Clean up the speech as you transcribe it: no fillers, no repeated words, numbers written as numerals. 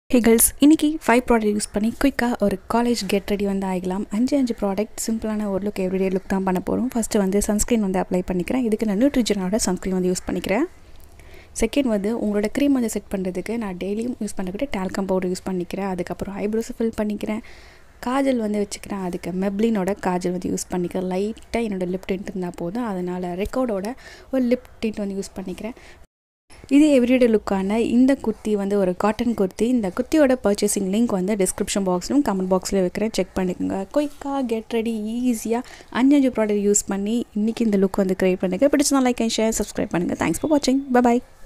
Hey girls, இன்னைக்கு 5 product use பண்ணி குயிக்காக ஒரு காலேஜ் கெட் ரெடி வந்து ஆகிக்கலாம். 5 ப்ராடக்ட் சிம்பிளான ஒரு லுக் எவ்ரிடே லுக் தான் பண்ண போகிறோம். ஃபஸ்ட்டு வந்து சன்ஸ்க்ரீன் வந்து அப்ளை பண்ணிக்கிறேன். இதுக்கு நான் நியூட்ரிஜனோட சன்ஸ்க்ரீன் வந்து யூஸ் பண்ணிக்கிறேன். செகண்ட் வந்து உங்களோட க்ரீம் வந்து செட் பண்ணுறதுக்கு நான் டெய்லியும் யூஸ் பண்ணிக்கிட்டு டால்கம் பவுடர் யூஸ் பண்ணிக்கிறேன். அதுக்கப்புறம் ஐப்ரோஸை ஃபில் பண்ணிக்கிறேன். காஜல் வந்து வச்சுக்கிறேன். அதுக்கு மெப்ளினோட காஜல் வந்து யூஸ் பண்ணிக்கிறேன். லைட்டாக என்னோடய லிப் டிண்ட் இருந்தால் போதும். அதனால் ரெக்கார்டோட ஒரு லிப் டிண்ட் வந்து யூஸ் பண்ணிக்கிறேன். இது எவ்ரிடே லுக்கான இந்த குர்த்தி வந்து ஒரு காட்டன் குர்த்தி. இந்த குர்த்தியோட பர்ச்சேசிங் லிங்க் வந்து டிஸ்கிரிப்ஷன் பாக்ஸ்லையும் கமெண்ட் பாக்ஸில் வைக்கிறேன், செக் பண்ணிக்கோங்க. குயிக்காக கெட் ரெடி ஈஸியாக 5 ப்ராடக்ட் யூஸ் பண்ணி இன்றைக்கி இந்த லுக் வந்து க்ரியேட் பண்ணுங்கள். பிடிச்சா லைக் அண்ட் ஷேர், சப்ஸ்கிரைப் பண்ணுங்கள். தேங்க்ஸ் ஃபார் வாட்சிங். பை.